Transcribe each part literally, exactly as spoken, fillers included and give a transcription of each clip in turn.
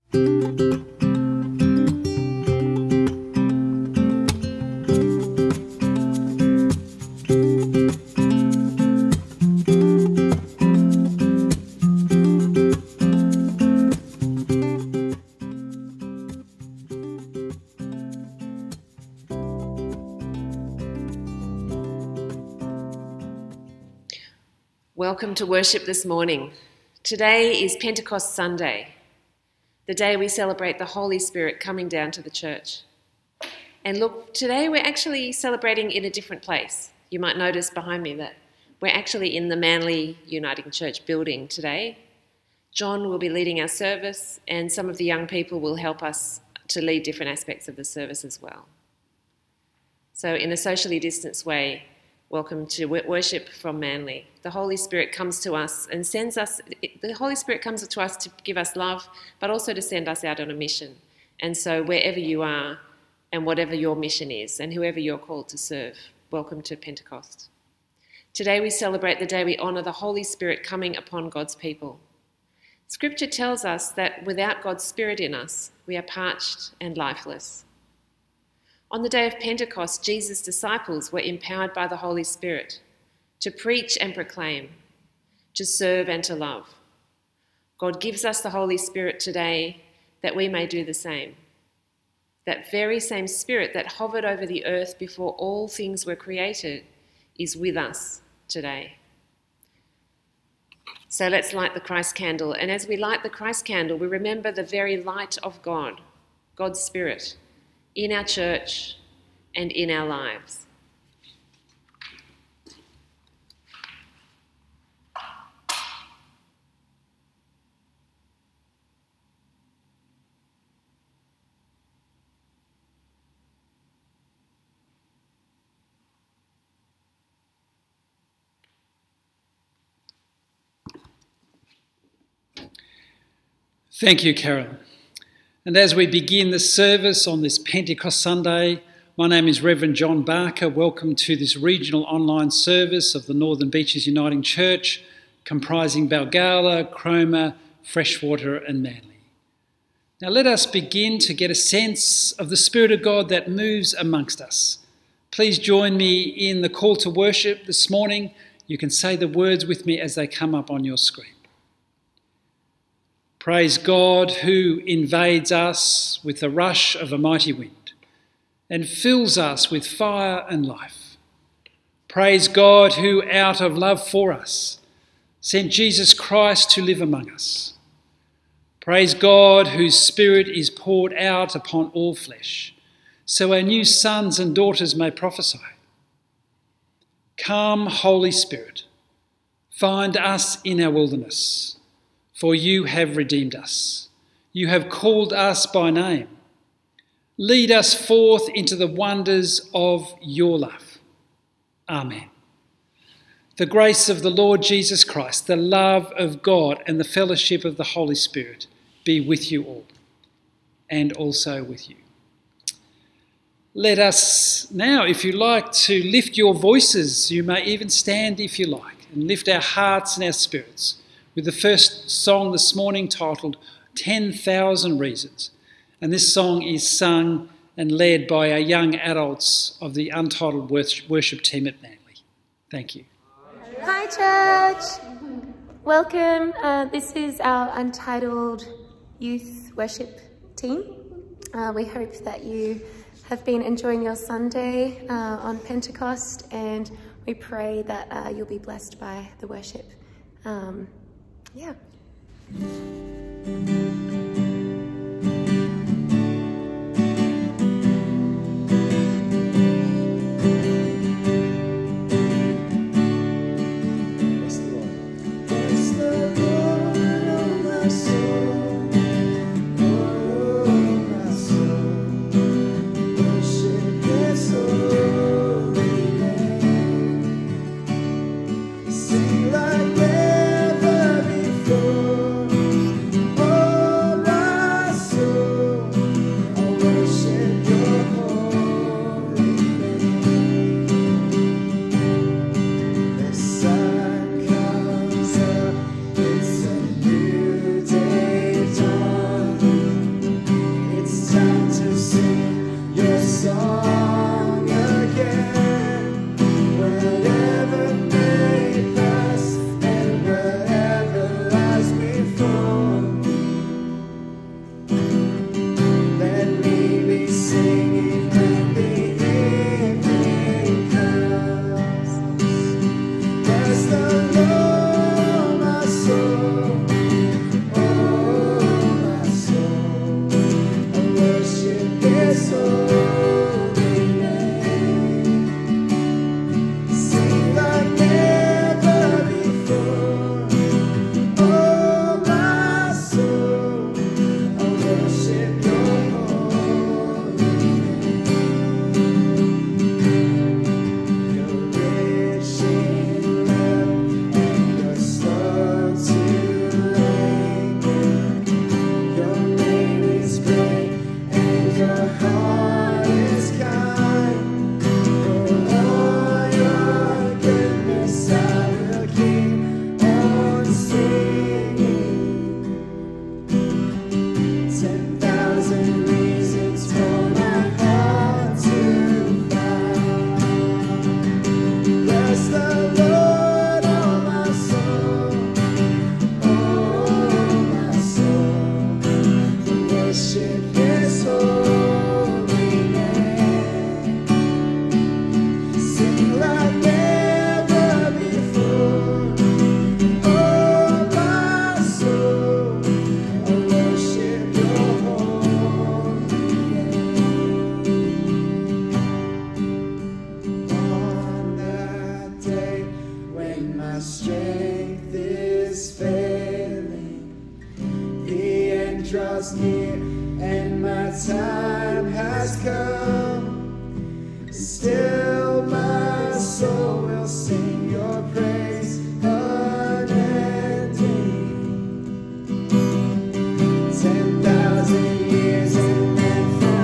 Welcome to worship this morning. Today is Pentecost Sunday, the day we celebrate the Holy Spirit coming down to the church. And look, today we're actually celebrating in a different place. You might notice behind me that we're actually in the Manly Uniting Church building today. John will be leading our service, and some of the young people will help us to lead different aspects of the service as well. So in a socially distanced way, welcome to worship from Manly. The Holy Spirit comes to us and sends us, the Holy Spirit comes to us to give us love, but also to send us out on a mission. And so wherever you are and whatever your mission is and whoever you're called to serve, welcome to Pentecost. Today we celebrate the day we honour the Holy Spirit coming upon God's people. Scripture tells us that without God's Spirit in us, we are parched and lifeless. On the day of Pentecost, Jesus' disciples were empowered by the Holy Spirit to preach and proclaim, to serve and to love. God gives us the Holy Spirit today that we may do the same. That very same Spirit that hovered over the earth before all things were created is with us today. So let's light the Christ candle. And as we light the Christ candle, we remember the very light of God, God's Spirit, in our church and in our lives. Thank you, Carol. And as we begin the service on this Pentecost Sunday, my name is Reverend John Barker. Welcome to this regional online service of the Northern Beaches Uniting Church, comprising Balgowlah, Cromer, Freshwater and Manly. Now let us begin to get a sense of the Spirit of God that moves amongst us. Please join me in the call to worship this morning. You can say the words with me as they come up on your screen. Praise God who invades us with the rush of a mighty wind and fills us with fire and life. Praise God who, out of love for us, sent Jesus Christ to live among us. Praise God whose Spirit is poured out upon all flesh, so our new sons and daughters may prophesy. Come, Holy Spirit, find us in our wilderness. For you have redeemed us. You have called us by name. Lead us forth into the wonders of your love. Amen. The grace of the Lord Jesus Christ, the love of God and the fellowship of the Holy Spirit be with you all and also with you. Let us now, if you like, to lift your voices. You may even stand if you like, and lift our hearts and our spirits with the first song this morning titled ten thousand Reasons. And this song is sung and led by our young adults of the Untitled Worship Team at Manly. Thank you. Hi church, welcome. Uh, this is our Untitled Youth Worship Team. Uh, we hope that you have been enjoying your Sunday uh, on Pentecost, and we pray that uh, you'll be blessed by the worship. Um, Yeah. Sing like never before. Oh, worship His holy name. Sing like never before. Oh, my soul, I worship Your holy name. On that day when my strength is failing, the end draws near and my time has come. Still my soul will sing Your praise unending. Ten thousand years and then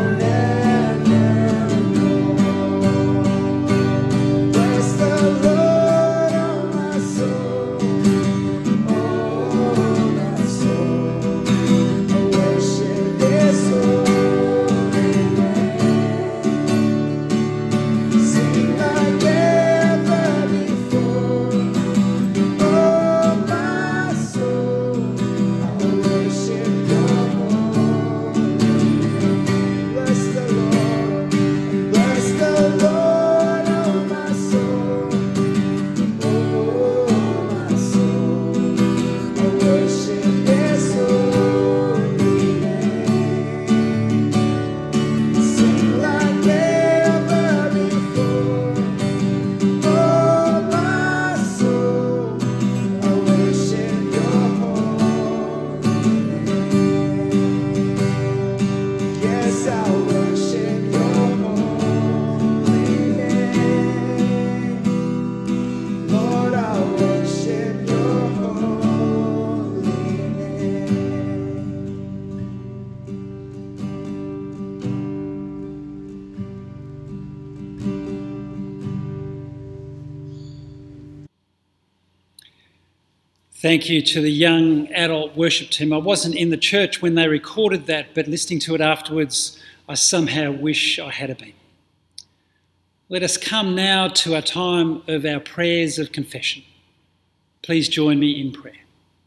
forevermore. Bless the Lord, oh my soul, oh my soul. I worship His holy name. Sing like never before. Oh my soul, I worship Your holy name. Bless the Lord, bless the Lord, oh my soul, oh my soul. I worship His holy name. Sing like never before. Oh my soul, I worship Your holy name. Yes, I worship Your holy name. Lord, I worship Your holy name. Thank you to the young adult worship team. I wasn't in the church when they recorded that, but listening to it afterwards, I somehow wish I had been. Let us come now to our time of our prayers of confession. Please join me in prayer.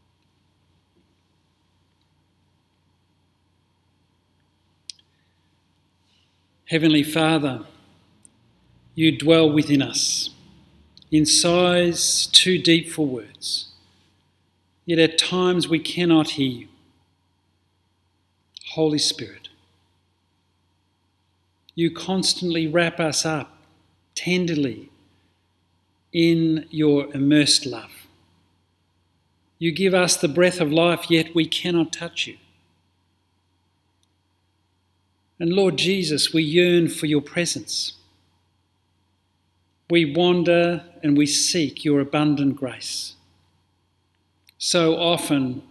Heavenly Father, You dwell within us, in sighs too deep for words. Yet at times we cannot hear You. Holy Spirit, You constantly wrap us up tenderly in Your immersed love. You give us the breath of life, yet we cannot touch You. And Lord Jesus, we yearn for Your presence. We wander and we seek Your abundant grace. So often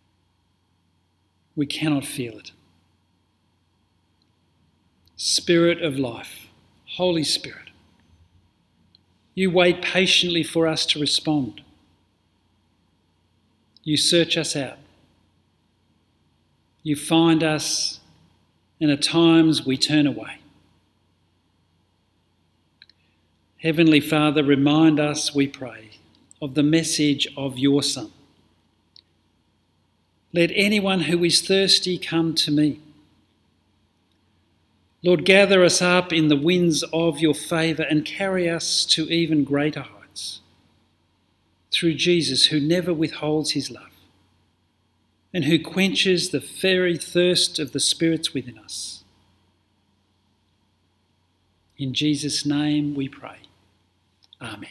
we cannot feel it. Spirit of life, Holy Spirit, You wait patiently for us to respond. You search us out. You find us, and at times we turn away. Heavenly Father, remind us, we pray, of the message of Your Son. Let anyone who is thirsty come to me. Lord, gather us up in the winds of Your favour and carry us to even greater heights. Through Jesus, who never withholds His love and who quenches the very thirst of the spirits within us. In Jesus' name we pray. Amen.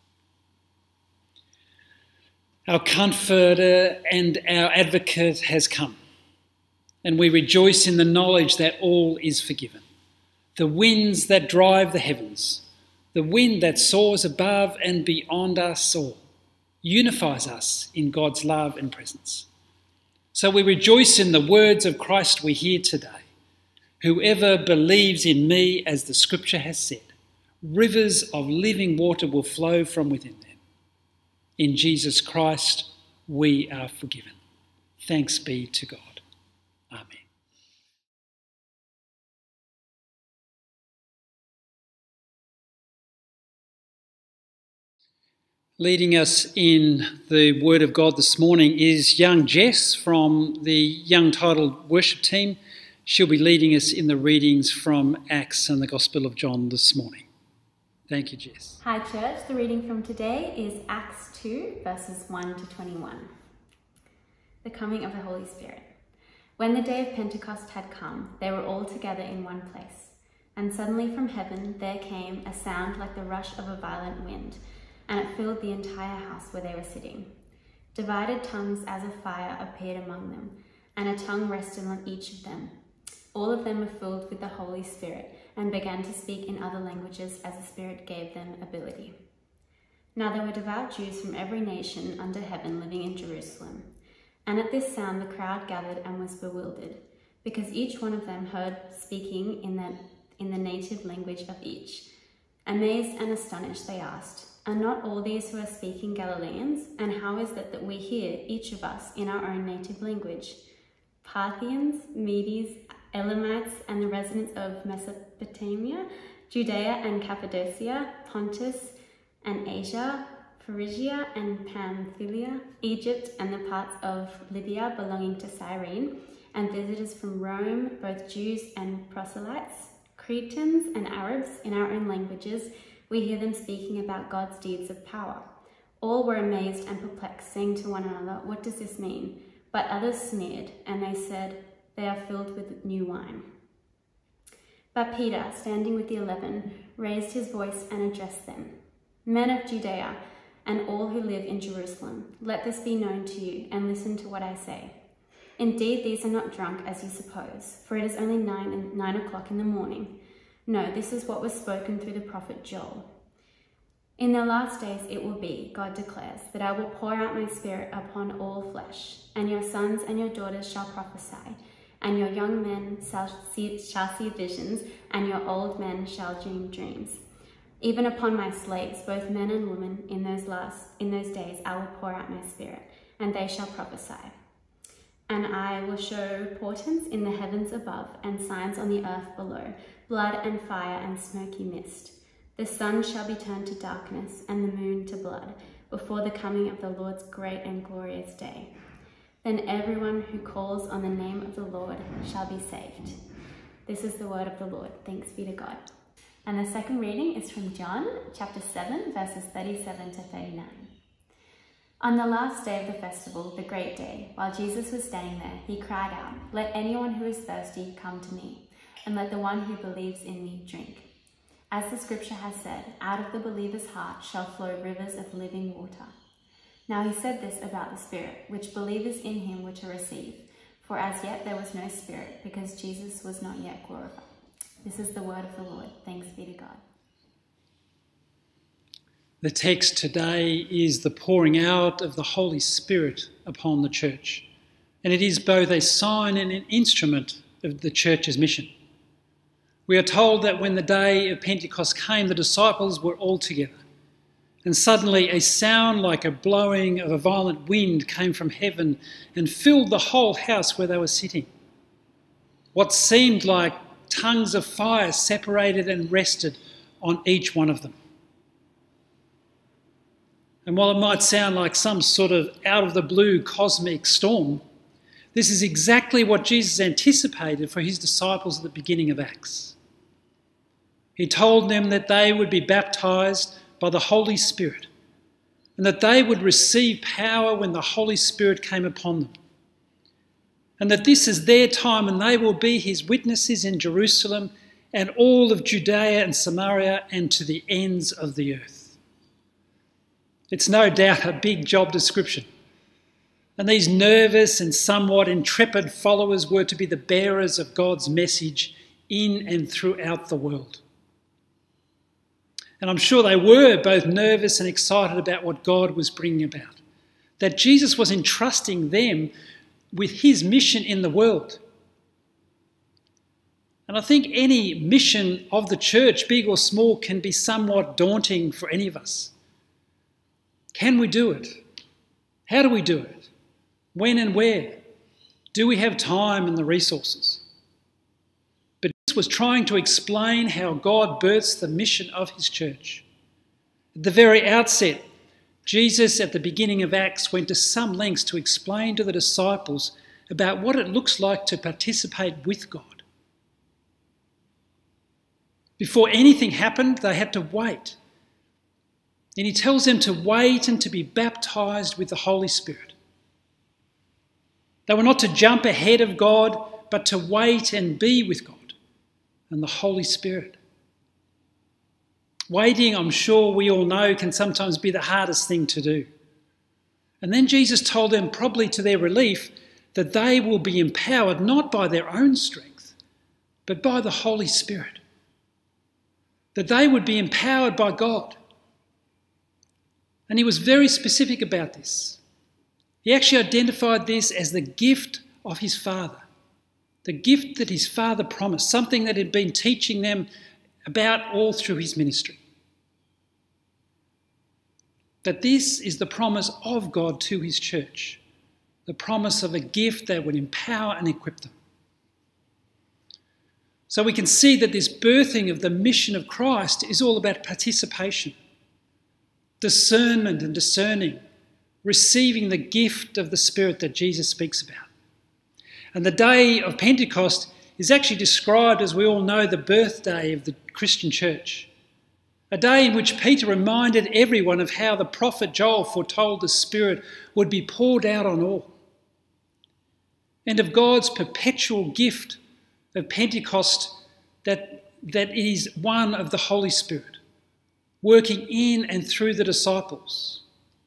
Our Comforter and our Advocate has come, and we rejoice in the knowledge that all is forgiven. The winds that drive the heavens, the wind that soars above and beyond us all, unifies us in God's love and presence. So we rejoice in the words of Christ we hear today. Whoever believes in me, as the scripture has said, rivers of living water will flow from within them. In Jesus Christ, we are forgiven. Thanks be to God. Amen. Leading us in the Word of God this morning is young Jess from the young titled worship team. She'll be leading us in the readings from Acts and the Gospel of John this morning. Thank you, Jess. Hi church, the reading from today is Acts two verses one to twenty-one. The coming of the Holy Spirit. When the day of Pentecost had come, they were all together in one place. And suddenly from heaven there came a sound like the rush of a violent wind, and it filled the entire house where they were sitting. Divided tongues as of fire appeared among them, and a tongue rested on each of them. All of them were filled with the Holy Spirit and began to speak in other languages as the Spirit gave them ability. Now there were devout Jews from every nation under heaven living in Jerusalem. And at this sound the crowd gathered and was bewildered, because each one of them heard speaking in the, in the native language of each. Amazed and astonished, they asked, "Are not all these who are speaking Galileans? And how is it that we hear, each of us, in our own native language? Parthians, Medes, Elamites, and the residents of Mesopotamia, Judea and Cappadocia, Pontus and Asia, Phrygia and Pamphylia, Egypt and the parts of Libya belonging to Cyrene, and visitors from Rome, both Jews and proselytes, Cretans and Arabs, in our own languages, we hear them speaking about God's deeds of power." All were amazed and perplexed, saying to one another, "What does this mean?" But others sneered, and they said, "They are filled with new wine." But Peter, standing with the eleven, raised his voice and addressed them. "Men of Judea, and all who live in Jerusalem, let this be known to you, and listen to what I say. Indeed, these are not drunk as you suppose, for it is only nine, and nine o'clock in the morning. No, this is what was spoken through the prophet Joel. In the last days it will be, God declares, that I will pour out my spirit upon all flesh, and your sons and your daughters shall prophesy, and your young men shall see, shall see visions, and your old men shall dream dreams. Even upon my slaves, both men and women, in those last in those days I will pour out my spirit, and they shall prophesy. And I will show portents in the heavens above, and signs on the earth below, blood and fire and smoky mist. The sun shall be turned to darkness, and the moon to blood, before the coming of the Lord's great and glorious day. Then everyone who calls on the name of the Lord shall be saved." This is the word of the Lord. Thanks be to God. And the second reading is from John chapter seven, verses thirty-seven to thirty-nine. On the last day of the festival, the great day, while Jesus was staying there, he cried out, "Let anyone who is thirsty come to me, and let the one who believes in me drink. As the scripture has said, out of the believer's heart shall flow rivers of living water." Now he said this about the Spirit, which believers in him were to receive, for as yet there was no Spirit, because Jesus was not yet glorified. This is the word of the Lord. Thanks be to God. The text today is the pouring out of the Holy Spirit upon the church, and it is both a sign and an instrument of the church's mission. We are told that when the day of Pentecost came, the disciples were all together, and suddenly a sound like a blowing of a violent wind came from heaven and filled the whole house where they were sitting. What seemed like tongues of fire separated and rested on each one of them. And while it might sound like some sort of out-of-the-blue cosmic storm, this is exactly what Jesus anticipated for his disciples at the beginning of Acts. He told them that they would be baptised by the Holy Spirit, and that they would receive power when the Holy Spirit came upon them, and that this is their time and they will be his witnesses in Jerusalem and all of Judea and Samaria and to the ends of the earth. It's no doubt a big job description, and these nervous and somewhat intrepid followers were to be the bearers of God's message in and throughout the world. And I'm sure they were both nervous and excited about what God was bringing about, that Jesus was entrusting them with his mission in the world. And I think any mission of the church, big or small, can be somewhat daunting for any of us. Can we do it? How do we do it? When and where? Do we have time and the resources? But Jesus was trying to explain how God births the mission of his church. At the very outset, Jesus, at the beginning of Acts, went to some lengths to explain to the disciples about what it looks like to participate with God. Before anything happened, they had to wait. And he tells them to wait and to be baptised with the Holy Spirit. They were not to jump ahead of God, but to wait and be with God and the Holy Spirit. Waiting, I'm sure we all know, can sometimes be the hardest thing to do. And then Jesus told them, probably to their relief, that they will be empowered not by their own strength, but by the Holy Spirit. That they would be empowered by God. And he was very specific about this. He actually identified this as the gift of his Father. The gift that his Father promised, something that had been teaching them about all through his ministry. That this is the promise of God to his church, the promise of a gift that would empower and equip them. So we can see that this birthing of the mission of Christ is all about participation, discernment and discerning, receiving the gift of the Spirit that Jesus speaks about. And the day of Pentecost is actually described, as we all know, the birthday of the Christian church. A day in which Peter reminded everyone of how the prophet Joel foretold the Spirit would be poured out on all. And of God's perpetual gift of Pentecost, that, that it is one of the Holy Spirit, working in and through the disciples.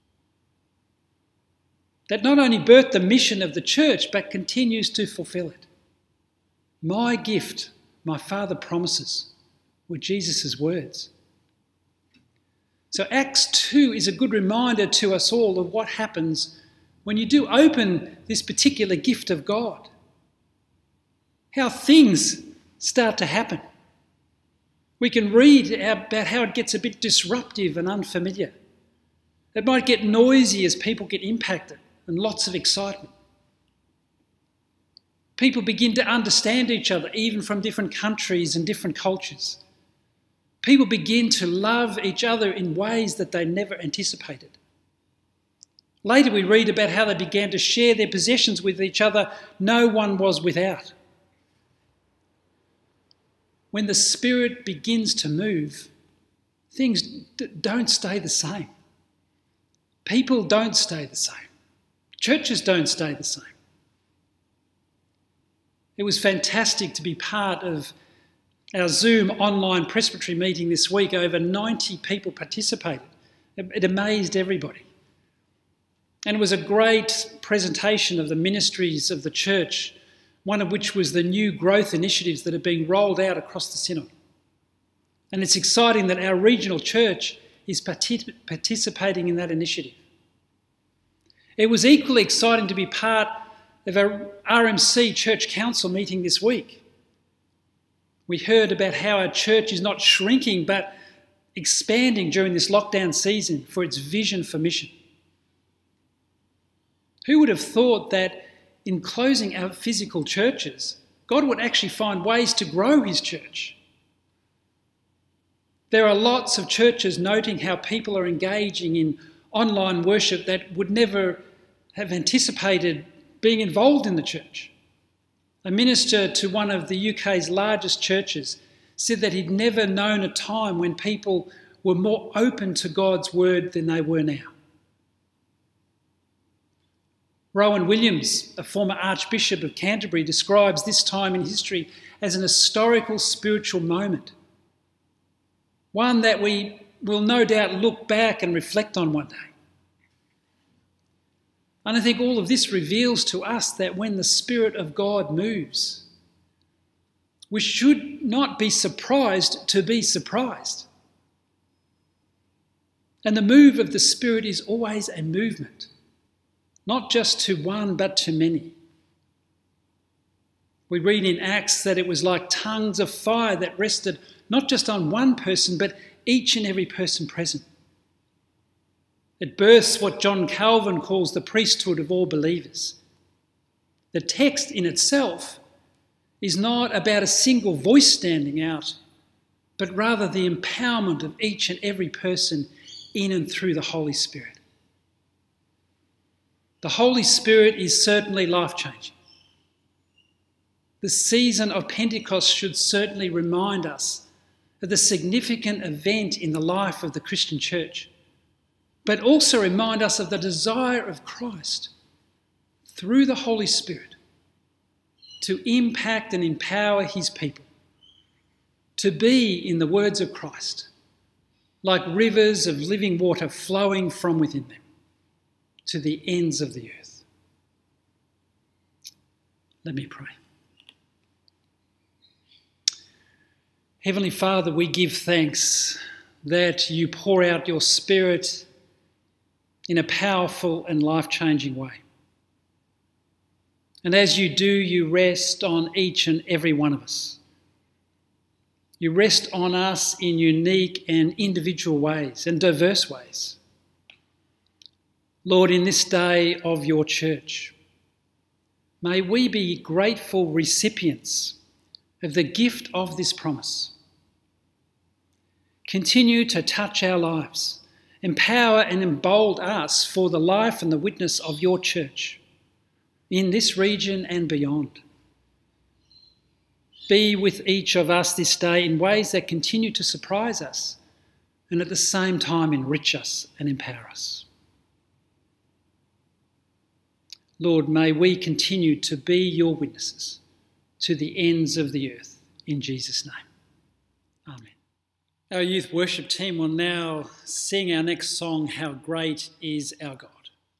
That not only birthed the mission of the church, but continues to fulfill it. My gift, my Father promises, were Jesus' words. So Acts two is a good reminder to us all of what happens when you do open this particular gift of God. How things start to happen. We can read about how it gets a bit disruptive and unfamiliar. It might get noisy as people get impacted and lots of excitement. People begin to understand each other, even from different countries and different cultures. People begin to love each other in ways that they never anticipated. Later we read about how they began to share their possessions with each other. No one was without. When the Spirit begins to move, things d- don't stay the same. People don't stay the same. Churches don't stay the same. It was fantastic to be part of our Zoom online presbytery meeting this week. Over ninety people participated. It, it amazed everybody. And it was a great presentation of the ministries of the church, one of which was the new growth initiatives that are being rolled out across the synod. And it's exciting that our regional church is partic- participating in that initiative. It was equally exciting to be part of our R M C Church Council meeting this week. We heard about how our church is not shrinking but expanding during this lockdown season for its vision for mission. Who would have thought that in closing our physical churches, God would actually find ways to grow his church? There are lots of churches noting how people are engaging in online worship that would never have anticipated being involved in the church. A minister to one of the U K's largest churches said that he'd never known a time when people were more open to God's word than they were now. Rowan Williams, a former Archbishop of Canterbury, describes this time in history as an historical spiritual moment, one that we will no doubt look back and reflect on one day. And I think all of this reveals to us that when the Spirit of God moves, we should not be surprised to be surprised. And the move of the Spirit is always a movement, not just to one but to many. We read in Acts that it was like tongues of fire that rested not just on one person but each and every person present. It births what John Calvin calls the priesthood of all believers. The text in itself is not about a single voice standing out, but rather the empowerment of each and every person in and through the Holy Spirit. The Holy Spirit is certainly life-changing. The season of Pentecost should certainly remind us of the significant event in the life of the Christian church, but also remind us of the desire of Christ through the Holy Spirit to impact and empower his people, to be, in the words of Christ, like rivers of living water flowing from within them to the ends of the earth. Let me pray. Heavenly Father, we give thanks that you pour out your Spirit in a powerful and life-changing way. And as you do, you rest on each and every one of us. You rest on us in unique and individual ways and diverse ways. Lord, in this day of your church, may we be grateful recipients of the gift of this promise. Continue to touch our lives, empower and embolden us for the life and the witness of your church in this region and beyond. Be with each of us this day in ways that continue to surprise us and at the same time enrich us and empower us. Lord, may we continue to be your witnesses to the ends of the earth, in Jesus' name. Amen. Our youth worship team will now sing our next song, How Great Is Our God.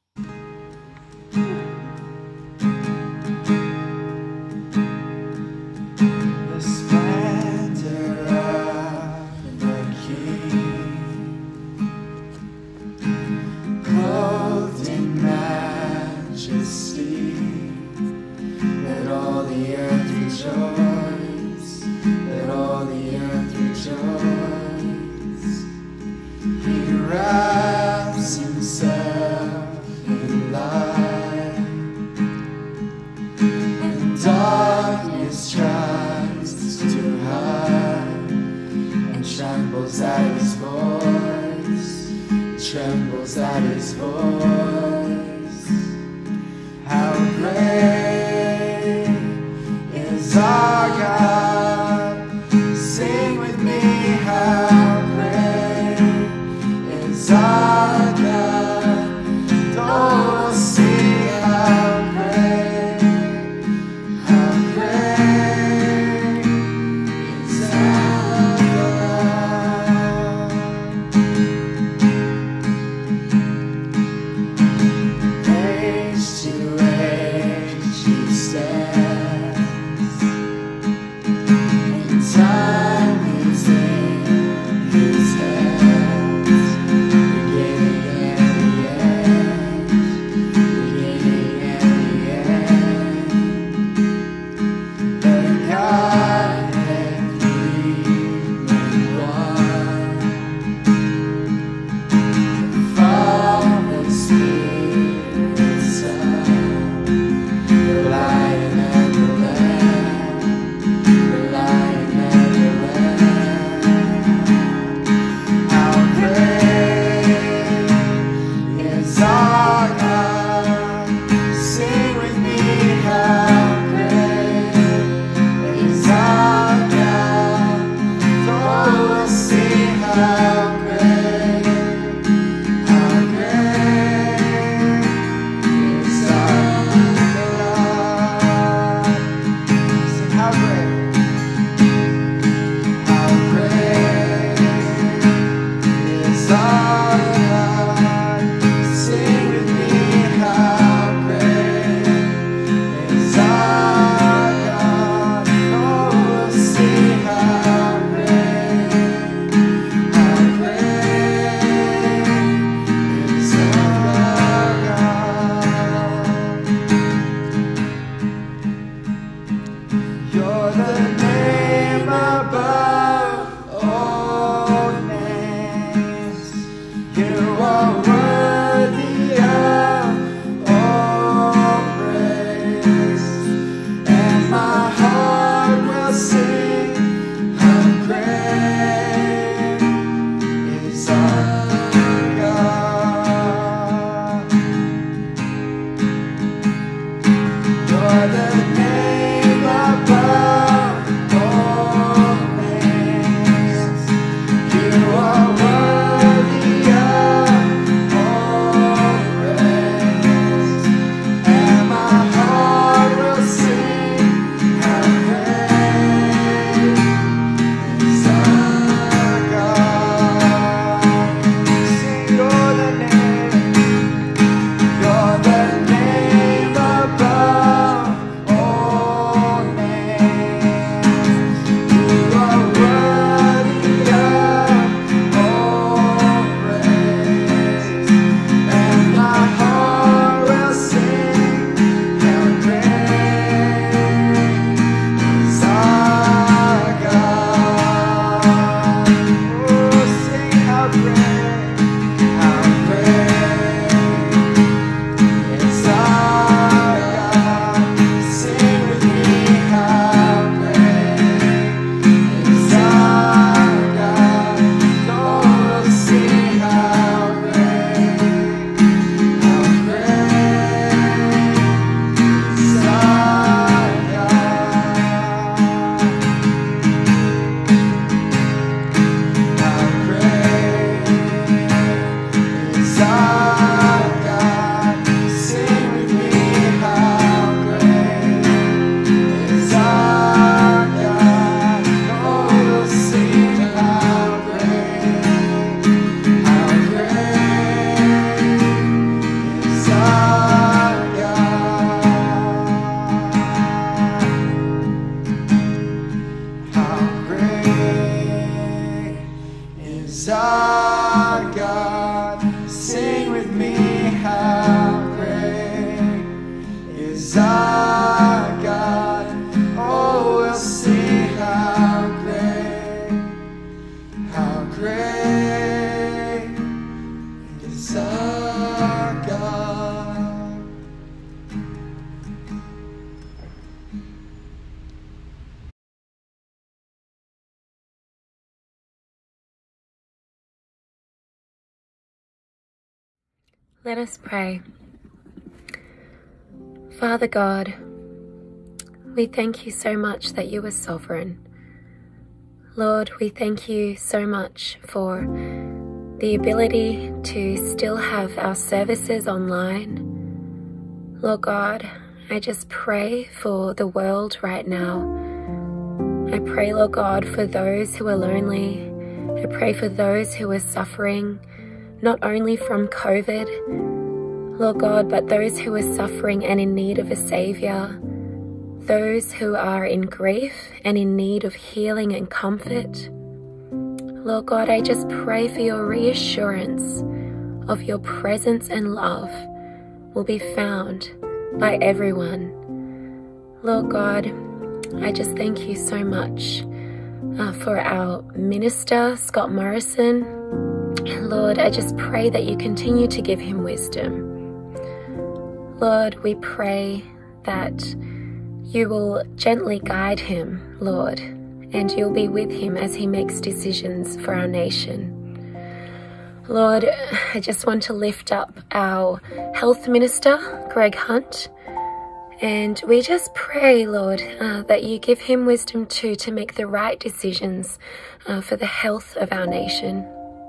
The splendor of the King, clothed in majesty, let all the earth rejoice, let all the earth rejoice. He wraps himself in light, and darkness tries to hide, and trembles at his voice, trembles at his voice. How great is our God? Sing with me, how great is our God? Oh, sing how great, how great is our God. Age to age he stands, and time is in his hands. Beginning and the end, beginning and the end. The Godhead three in one, the Father, Spirit, Son, the Lion and the Lamb, the Lion and the Lamb. How great is our God? Sing with me, how great is our God? Oh, sing how great, how great is our God. Sing how great, how great is our God. Sing with me, how great is our God. Oh, sing how great, how great is our God. You're the name above all names. You are worthy of all praise, and my heart will sing, how great is our God. will sing how great, how great is our God. Let us pray. Father God, we thank you so much that you are sovereign. Lord, we thank you so much for the ability to still have our services online. Lord God, I just pray for the world right now. I pray, Lord God, for those who are lonely. I pray for those who are suffering, not only from COVID, Lord God, but those who are suffering and in need of a Saviour, those who are in grief and in need of healing and comfort. Lord God, I just pray for your reassurance of your presence and love will be found by everyone. Lord God, I just thank you so much uh, for our minister, Scott Morrison. Lord, I just pray that you continue to give him wisdom. Lord, we pray that you will gently guide him, Lord, and you'll be with him as he makes decisions for our nation. Lord, I just want to lift up our health minister, Greg Hunt, and we just pray, Lord, uh, that you give him wisdom too to make the right decisions uh, for the health of our nation.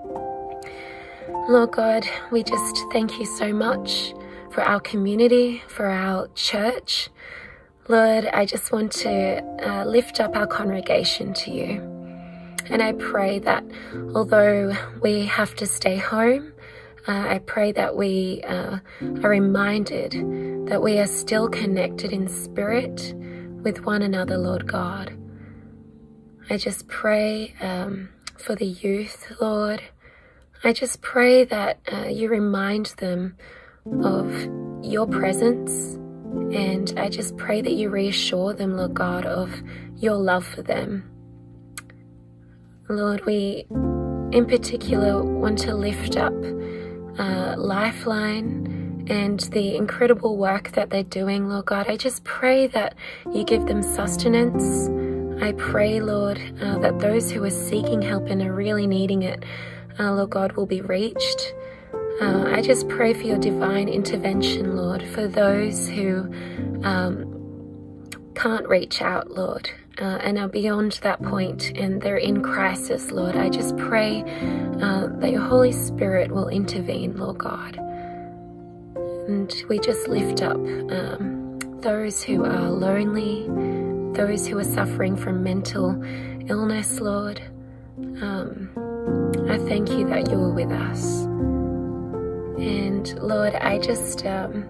Lord God, we just thank you so much for our community, for our church. Lord, I just want to uh, lift up our congregation to you. And I pray that although we have to stay home, uh, I pray that we uh, are reminded that we are still connected in spirit with one another, Lord God. I just pray um, for the youth, Lord. I just pray that uh, you remind them of your presence, and I just pray that you reassure them, Lord God, of your love for them. Lord, we in particular want to lift up uh, Lifeline and the incredible work that they're doing, Lord God. I just pray that you give them sustenance. I pray, Lord, uh, that those who are seeking help and are really needing it, uh, Lord God, will be reached. Uh, I just pray for your divine intervention, Lord, for those who um, can't reach out, Lord, uh, and are beyond that point and they're in crisis, Lord. I just pray uh, that your Holy Spirit will intervene, Lord God. And we just lift up um, those who are lonely, those who are suffering from mental illness, Lord. Um, I thank you that you are with us. And Lord, I just, um,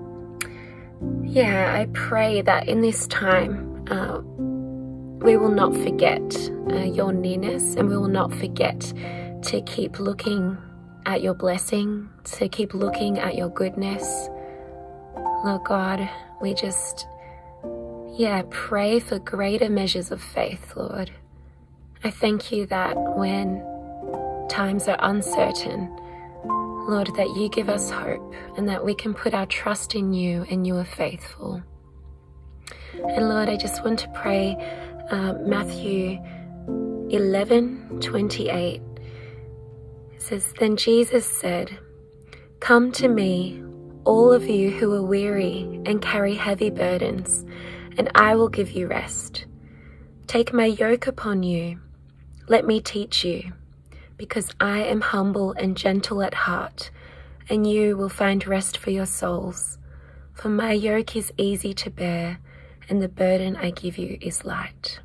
yeah, I pray that in this time, uh, we will not forget uh, your nearness, and we will not forget to keep looking at your blessing, to keep looking at your goodness. Lord God, we just, yeah, pray for greater measures of faith, Lord. I thank you that when times are uncertain, Lord, that you give us hope and that we can put our trust in you and you are faithful. And Lord, I just want to pray uh, Matthew eleven twenty-eight. It says, "Then Jesus said, 'Come to me, all of you who are weary and carry heavy burdens, and I will give you rest. Take my yoke upon you. Let me teach you, because I am humble and gentle at heart, and you will find rest for your souls. For my yoke is easy to bear, and the burden I give you is light.'"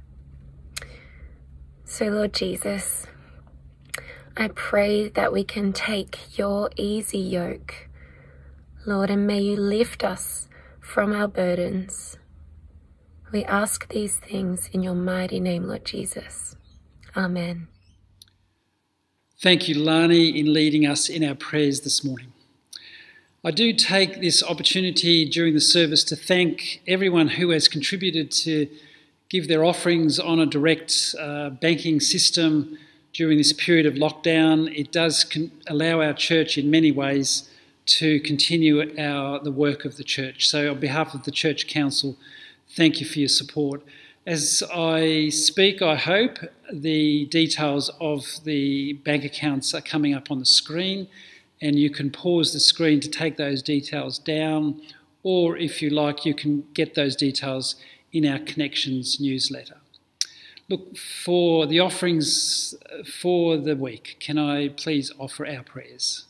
So Lord Jesus, I pray that we can take your easy yoke, Lord, and may you lift us from our burdens. We ask these things in your mighty name, Lord Jesus. Amen. Thank you, Lani, in leading us in our prayers this morning. I do take this opportunity during the service to thank everyone who has contributed to give their offerings on a direct uh, banking system during this period of lockdown. It does con- allow our church in many ways to continue our the work of the church. So on behalf of the Church Council, thank you for your support. As I speak, I hope the details of the bank accounts are coming up on the screen, and you can pause the screen to take those details down, or if you like, you can get those details in our Connections newsletter. Look, for the offerings for the week, can I please offer our prayers?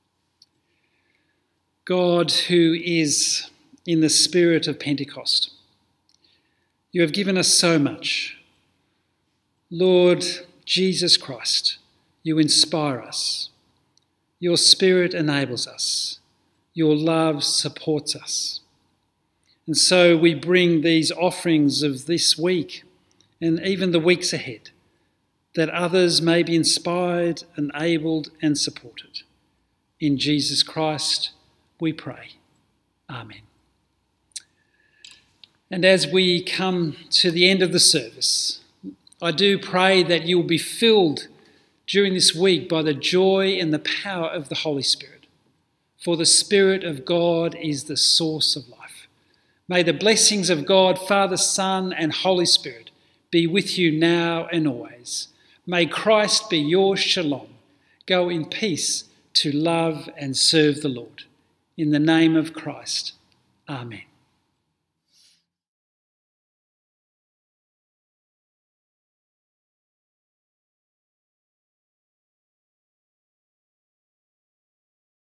God, who is in the spirit of Pentecost, you have given us so much. Lord Jesus Christ, you inspire us. Your Spirit enables us. Your love supports us. And so we bring these offerings of this week and even the weeks ahead, that others may be inspired, enabled and supported. In Jesus Christ we pray. Amen. And as we come to the end of the service, I do pray that you'll be filled during this week by the joy and the power of the Holy Spirit. For the Spirit of God is the source of life. May the blessings of God, Father, Son and Holy Spirit be with you now and always. May Christ be your shalom. Go in peace to love and serve the Lord. In the name of Christ. Amen.